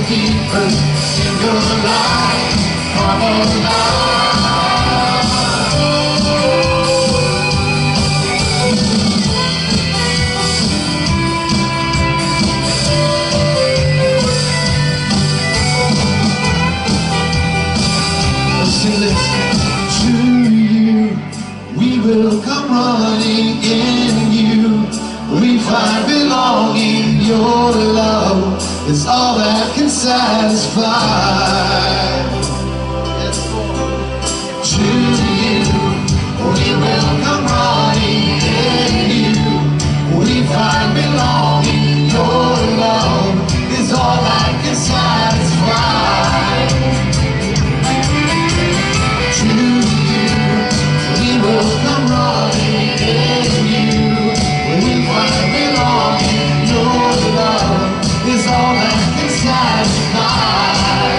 deeper in your life. Come alive. Listen this. To you we will come running, in you we find belonging. Your love is all that can satisfy. To you we will come running, in you we find belonging. Your love is all that can satisfy. To you we will come running, in you we find belonging. Your love is all that can satisfy.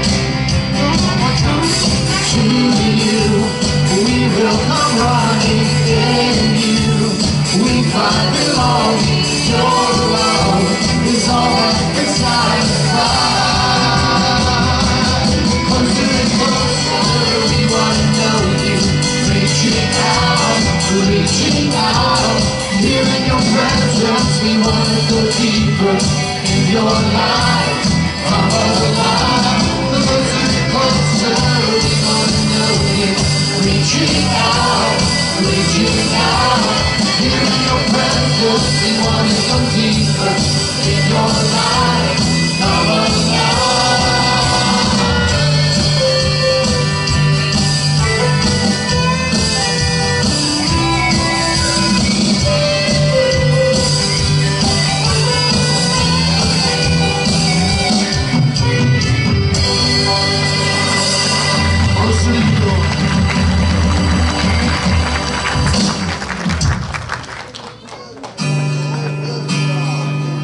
To you we will come running, in you we find belonging. Your love is all that can satisfy. Closer and closer we want to know you. Reaching out, here in your presence we want to go deeper in your life. Come alive. Closer and closer we want to know you. Reaching out, here in your presence we want to go deeper in your life. Come alive.